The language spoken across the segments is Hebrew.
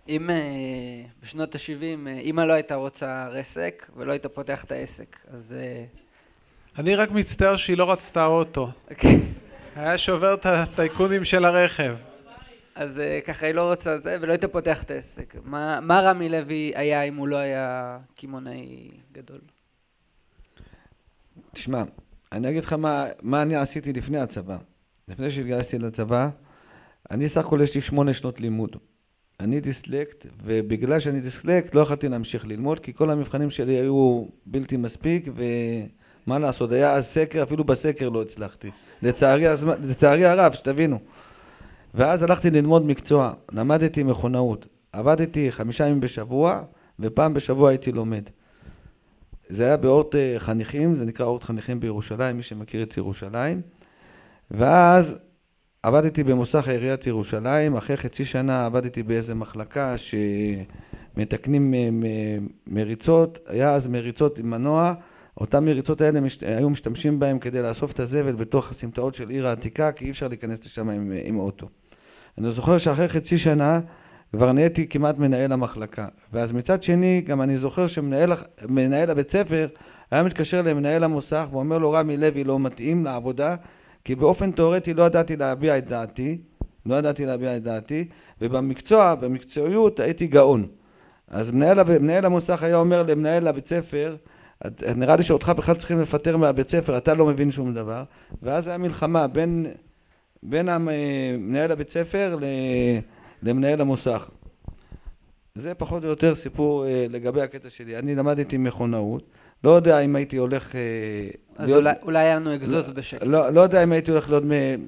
אם בשנות ה-70 אמא לא הייתה רוצה רסק ולא הייתה פותח את העסק, אז... אני רק מצטער שהיא לא רצתה אוטו. אוקיי. היה שובר את הטייקונים של הרכב. אז ככה היא לא רוצה זה, ולא הייתה פותח את העסק. מה רמי לוי היה אם הוא לא היה קימונאי גדול? תשמע, אני אגיד לך מה אני עשיתי לפני הצבא. לפני שהתגייסתי לצבא, אני סך הכל יש לי 8 שנות לימוד. אני דיסלקט, ובגלל שאני דיסלקט לא יכולתי להמשיך ללמוד, כי כל המבחנים שלי היו בלתי מספיק, ומה לעשות, היה אז סקר, אפילו בסקר לא הצלחתי. לצערי הרב, שתבינו. ואז הלכתי ללמוד מקצוע, למדתי מכונאות. עבדתי 5 ימים בשבוע, ופעם בשבוע הייתי לומד. זה היה באורט חניכים, זה נקרא אורט חניכים בירושלים, מי שמכיר את ירושלים. ואז עבדתי במוסך עיריית ירושלים, אחרי חצי שנה עבדתי באיזה מחלקה שמתקנים מריצות, היה אז מריצות עם מנוע, אותם מריצות האלה היו משתמשים בהם כדי לאסוף את הזבל בתוך הסמטאות של עיר העתיקה, כי אי אפשר להיכנס לשם עם אוטו. אני זוכר שאחרי חצי שנה כבר נהייתי כמעט מנהל המחלקה, ואז מצד שני גם אני זוכר שמנהל הבית ספר היה מתקשר למנהל המוסך ואומר לו רמי לוי לא מתאים לעבודה, כי באופן תיאורטי לא ידעתי להביע את דעתי, במקצועיות הייתי גאון. אז מנהל המוסך היה אומר למנהל הבית ספר, נראה לי שאותך בכלל צריכים לפטר מהבית ספר, אתה לא מבין שום דבר. ואז היה מלחמה בין מנהל הבית ספר למנהל המוסך. זה פחות או יותר סיפור לגבי הקטע שלי. אני למדתי מכונאות, לא יודע אם הייתי הולך... אז אולי היה לנו אקזוז בשקט. לא יודע אם הייתי הולך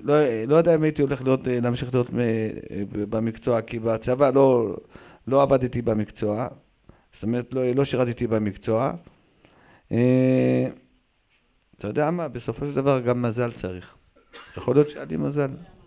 להמשיך להיות במקצוע, כי בצבא לא עבדתי במקצוע, זאת אומרת לא שירתתי במקצוע. אתה יודע מה, בסופו של דבר גם מזל צריך. יכול להיות שהיה לי מזל.